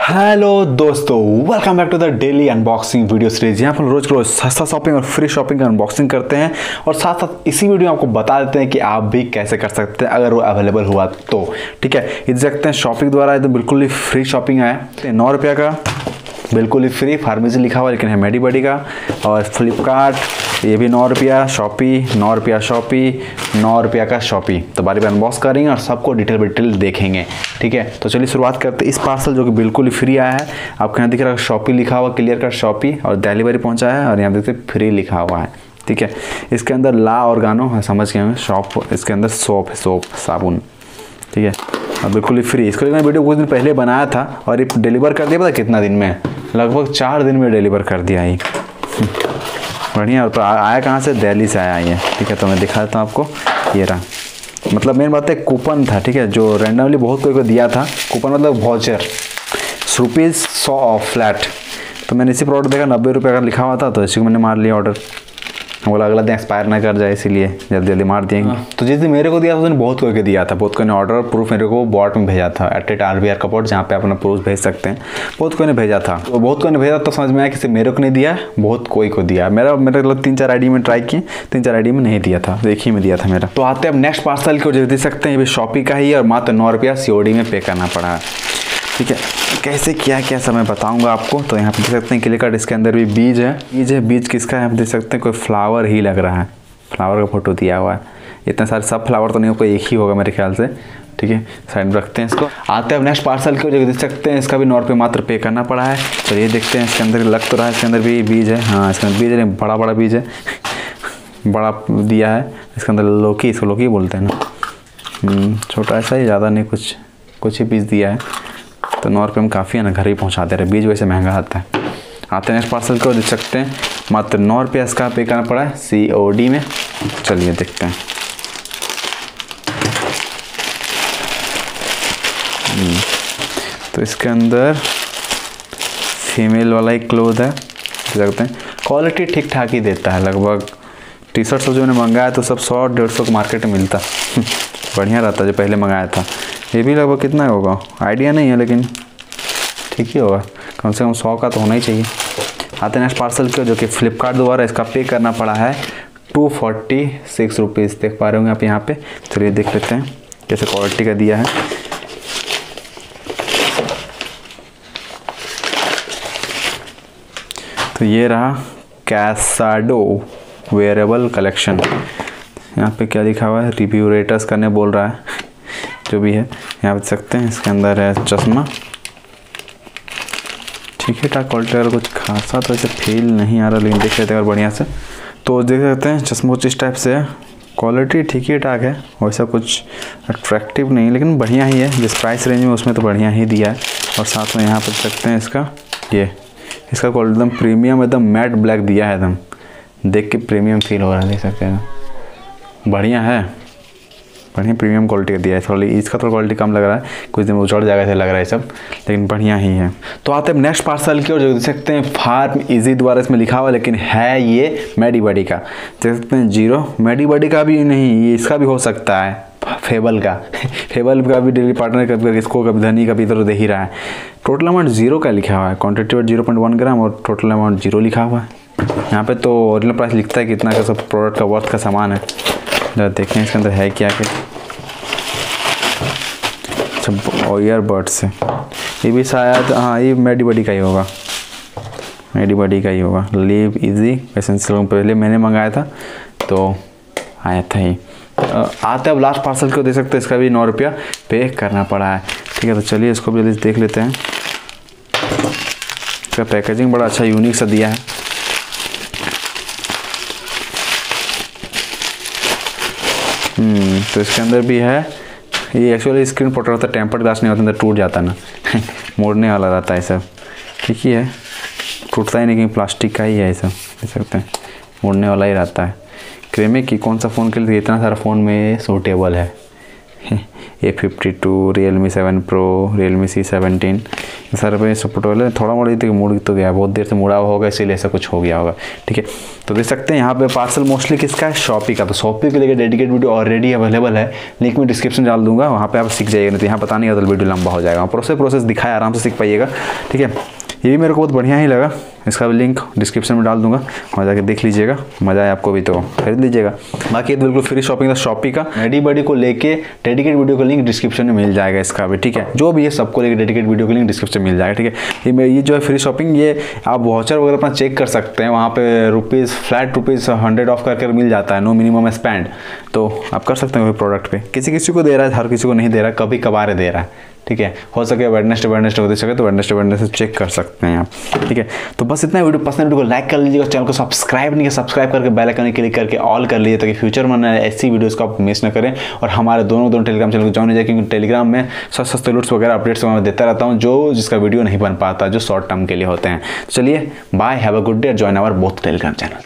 Hello दोस्तों, welcome back to the daily unboxing video series. यहाँ पर रोज रोज सस्ता शॉपिंग और फ्री शॉपिंग का अनबॉक्सिंग करते हैं और साथ साथ इसी वीडियो में आपको बता देते हैं कि आप भी कैसे कर सकते हैं अगर वो अवेलेबल हुआ तो। ठीक है, ये देख सकते हैं शॉपिंग द्वारा एकदम बिल्कुल ही फ्री शॉपिंग है। 9 रुपये का बिल्कुल ही फ्री, फार्मेसी लिखा हुआ लेकिन है मेडी बडी का। और फ्लिपकार्ट ये भी 9 रुपया, शॉपी 9 रुपया, शॉपी 9 रुपया का शॉपी। तो बारी बारी अनबॉक्स करेंगे और सबको डिटेल देखेंगे। ठीक है, तो चलिए शुरुआत करते हैं। इस पार्सल जो कि बिल्कुल ही फ्री आया है, आपको यहाँ दिख रहा है शॉपी लिखा हुआ, क्लियर कट शॉपी, और डिलीवरी पहुँचा है और यहाँ देखते फ्री लिखा हुआ है। ठीक है, इसके अंदर ला ऑर्गानो समझ गए हमें, शॉप, इसके अंदर सोप है, सोप साबुन। ठीक है, और बिल्कुल ही फ्री। इसको मैंने वीडियो कुछ दिन पहले बनाया था और ये डिलीवर कर दिया, पता कितना दिन में, लगभग 4 दिन में डिलीवर कर दिया ये। बढ़िया। तो आया कहाँ से? दिल्ली से आया ये। ठीक है, तो मैं दिखा देता हूँ आपको, ये रहा। मतलब मेन बात है कूपन था, ठीक है, जो रैंडमली बहुत कोई को दिया था। कूपन मतलब वाउचर, ₹100 ऑफ फ्लैट। तो मैंने इसी प्रोडक्ट देखा 90 रुपये का लिखा हुआ था, तो इसी को मैंने मार लिया ऑर्डर। बोला अगला दिन एक्सपायर ना कर जाए, इसीलिए जल्दी जल्दी मार दिएंगे। तो जिस दिन मेरे को दिया था उसने बहुत कोई को दिया था। बहुत कोई ने ऑर्डर प्रूफ मेरे को बॉट में भेजा था, @RBR का बॉट, जहाँ पे अपना प्रूफ भेज सकते हैं। बहुत कोई ने भेजा था, तो बहुत कोई ने भेजा तो समझ में आया कि सिर्फ मेरे को नहीं दिया, बहुत कोई को दिया। मेरे 3-4 आईडी में ट्राई किए, 3-4 आईडी में नहीं दिया था, एक ही में दिया था मेरा। तो आते हैं अब नेक्स्ट पार्सल को, जो देख सकते हैं ये भी शॉपी का ही है और मात्र 9 रुपया COD में पे करना पड़ा है। ठीक है, कैसे क्या क्या सब मैं बताऊंगा आपको। तो यहाँ पे देख सकते हैं क्लियर कट, इसके अंदर भी बीज है। बीज किसका है आप देख सकते हैं, कोई फ्लावर ही लग रहा है, फ्लावर का फोटो दिया हुआ है। इतने सारे सब फ्लावर तो नहीं हो, कोई एक ही होगा मेरे ख्याल से। ठीक है, साइड में रखते हैं इसको। आते हैं अब नेक्स्ट पार्सल को, जो देख सकते हैं इसका भी 9 रुपये मात्र पे करना पड़ा है। तो ये देखते हैं, इसके अंदर लग तो रहा है, इसके अंदर भी बीज है। हाँ, इसके अंदर बीज है, बड़ा बड़ा बीज है, बड़ा दिया है। इसके अंदर लौकी, इसको लौकी बोलते हैं ना। छोटा ऐसा ही, ज़्यादा नहीं, कुछ ही बीज दिया है। तो 9 रुपये में काफ़ी है ना, घर ही पहुँचा दे रहे। बीज वैसे महंगा आता है। आते हैं नेक्स्ट पार्सल को, देख सकते हैं मात्र 9 रुपये इसका पे करना पड़ा है COD में। चलिए देखते हैं। तो इसके अंदर फीमेल वाला ही क्लोथ है, देख सकते हैं। क्वालिटी ठीक ठाक ही देता है लगभग। टी-शर्ट सब जो मैंने मंगाया तो सब 100-150 को मार्केट में मिलता। बढ़िया रहता जो पहले मंगाया था। ये भी लगभग कितना होगा आइडिया नहीं है, लेकिन ठीक ही होगा, कम से कम 100 का तो होना ही चाहिए। आते हैं नेक्स्ट पार्सल को, जो कि फ्लिपकार्ट द्वारा इसका पे करना पड़ा है 246 रुपीज़। देख पा रहे होंगे आप यहाँ पे। चलिए देख लेते हैं कैसे क्वालिटी का दिया है। तो ये रहा कैसाडो वेयरेबल कलेक्शन। यहाँ पे क्या लिखा हुआ है, रिव्यू रेटर्स करने बोल रहा है, जो भी है। यहाँ देख सकते हैं इसके अंदर है चश्मा, ठीक है ठाक क्वालिटी। अगर कुछ खासा तो ऐसे फील नहीं आ रहा, लेकिन देख लेते हैं और बढ़िया से। तो देख सकते हैं चश्मा इस टाइप से है, क्वालिटी ठीक ही ठाक है, वैसा कुछ अट्रैक्टिव नहीं, लेकिन बढ़िया ही है। जिस प्राइस रेंज में उसमें तो बढ़िया ही दिया है। और साथ में यहाँ पर देख सकते हैं इसका क्वालिटी एकदम प्रीमियम, एकदम मैट ब्लैक दिया है, एकदम देख के प्रीमियम फील हो रहा है, देख सकते हैं। बढ़िया है, बढ़िया प्रीमियम क्वालिटी का दिया है। थोड़ी इसका तो क्वालिटी कम लग रहा है, कुछ दिन में उचड़ जाएगा ऐसे लग रहा है सब, लेकिन बढ़िया ही है। तो आते हैं नेक्स्ट पार्सल की ओर, जो देख सकते हैं फार्म इजी द्वारा इसमें लिखा हुआ, लेकिन है ये मेडी बडी का। देख सकते हैं 0 मेडी बडी का भी नहीं, ये इसका भी हो सकता है, फेबल का का भी डेली पार्टनर कभी इसको, कभी धनी, कभी इधर दे ही रहा है। टोटल अमाउंट 0 का लिखा हुआ है, क्वान्टिटी 0.1 ग्राम और टोटल अमाउंट 0 लिखा हुआ है। यहाँ पे तो ओरिजिनल प्राइस लिखता है कितना का सब प्रोडक्ट का वर्थ का सामान है। जरा देखें इसके अंदर है क्या क्या। और ईयरबड्स है, ये भी शायद, हाँ ये मेडी बडी का ही होगा, मेडी बडी का ही होगा। लिव इजी एसेंशियल पहले मैंने मंगाया था तो आया था ही। आते अब लास्ट पार्सल को देख सकते हैं, इसका भी 9 रुपया पे करना पड़ा है। ठीक है, तो चलिए इसको भी जल्दी देख लेते हैं। इसका पैकेजिंग बड़ा अच्छा यूनिक सा दिया है। तो इसके अंदर भी है, ये एक्चुअली स्क्रीन प्रोटेक्टर होता है, टेम्पर्ड ग्लास नहीं होता, अंदर टूट जाता ना मोड़ने वाला रहता है सब। ठीक ही है, टूटता ही नहीं, कहीं प्लास्टिक का ही है ये सब, देख सकते हैं मोड़ने वाला ही रहता है। क्रेमे की कौन सा फ़ोन के लिए इतना सारा फ़ोन में सूटेबल है A52, Realme 7 Pro, Realme C17 sir पे सपोर्ट वाले थोड़ा मोड़ा तो मुड़ तो गया, बहुत देर से मुड़ा हुआ होगा इसीलिए ऐसा कुछ हो गया होगा। ठीक है, तो देख सकते हैं यहाँ पे पार्सल मोस्टली किसका है, शॉपी का। तो शॉपी के लिए डेडिकेट वीडियो ऑलरेडी अवेलेबल है, लिंक में डिस्क्रिप्शन डाल दूंगा, वहाँ पे आप सीख जाइएगा, नहीं तो यहाँ पता नहीं होता वीडियो लंबा हो जाएगा। प्रोसेस दिखाया, आराम से सीख पाइएगा। ठीक है, ये भी मेरे को बहुत बढ़िया ही लगा, इसका भी लिंक डिस्क्रिप्शन में डाल दूंगा, वहाँ जाके देख लीजिएगा, मज़ा आए आपको भी तो खरीद लीजिएगा। बाकी ये बिल्कुल फ्री शॉपिंग था शॉपी का। रेडी बडी को लेके डेडिकेट वीडियो का लिंक डिस्क्रिप्शन में मिल जाएगा इसका भी। ठीक है, जो भी है सबको लेके डेडिकेट वीडियो का लिंक डिस्क्रिप्शन में मिल जाएगा। ठीक है, ये जो है फ्री शॉपिंग, ये आप वाउचर वगैरह अपना चेक कर सकते हैं, वहाँ पे फ्लैट रुपीज़ 100 ऑफ करके मिल जाता है, नो मिनिमम स्पेंड। तो आप कर सकते हैं कोई प्रोडक्ट पे, किसी को दे रहा है, हर किसी को नहीं दे रहा है, कभी कभार दे रहा है। ठीक है, हो सके वेडनेसडे हो सके तो वेडनेसडे चेक कर सकते हैं आप। ठीक है, तो बस इतना वीडियो पसंद, वीडियो को लाइक कर लीजिएगा, चैनल को सब्सक्राइब नहीं किया सब्सक्राइब करके बेल आइकन क्लिक करके ऑल कर लीजिए, ताकि फ्यूचर में ऐसी वीडियोस को आप मिस ना करें। और हमारे दोनों टेलीग्राम चैनल को ज्वाइन हो जाए, क्योंकि टेलीग्राम में सस्ते लूट्स वगैरह अपडेट्स मैं देता रहता हूँ, जो जिसका वीडियो नहीं बन पाता, जो शॉर्ट टर्म के लिए होते हैं। चलिए bye, have a good day, join our both Telegram channel.